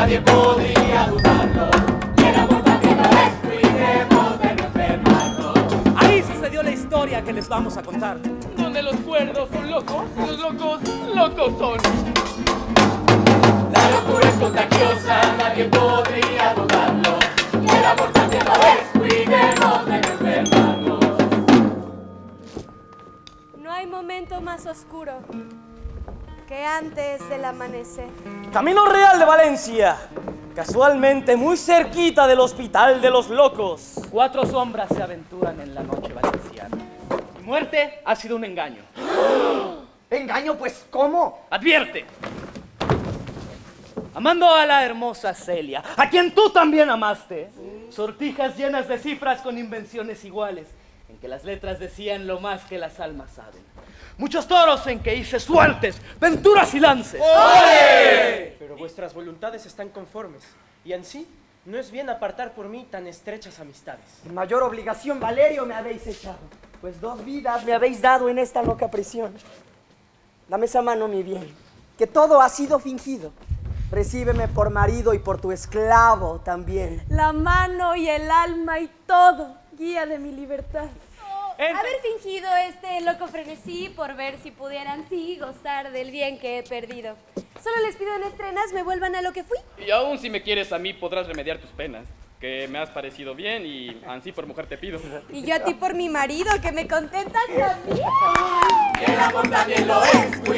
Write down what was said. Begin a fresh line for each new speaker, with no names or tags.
nadie podría dudarlo. Y el amor también lo es, cuidemos de no enfermarnos.
Ahí sucedió la historia que les vamos a contar.
Donde los cuerdos son locos, los locos, locos son.
La locura es contagiosa, nadie podría dudarlo. Y el amor también lo es, cuidemos de no enfermarnos.
No hay momento más oscuro que antes del amanecer.
Camino Real de Valencia, casualmente muy cerquita del Hospital de los Locos.
4 sombras se aventuran en la noche valenciana. Mi muerte ha sido un engaño.
¿Engaño? Pues, ¿cómo?
¡Advierte! Amando a la hermosa Celia, a quien tú también amaste, sortijas llenas de cifras con invenciones iguales, en que las letras decían lo más que las almas saben. Muchos toros en que hice suertes, venturas y lances.
¡Ole! Pero vuestras voluntades están conformes, y en sí no es bien apartar por mí tan estrechas amistades. Mayor obligación, Valerio, me habéis echado, pues 2 vidas me habéis dado en esta loca prisión. Dame esa mano, mi bien, que todo ha sido fingido. Recíbeme por marido y por tu esclavo también.
La mano y el alma y todo, guía de mi libertad.
Haber fingido este loco frenesí por ver si pudieran sí gozar del bien que he perdido. Solo les pido en estrenas me vuelvan a lo que fui.
Y aún si me quieres a mí podrás remediar tus penas, que me has parecido bien y ansí por mujer te pido.
Y yo a ti por mi marido, que me contentas también.
Y el amor también lo es,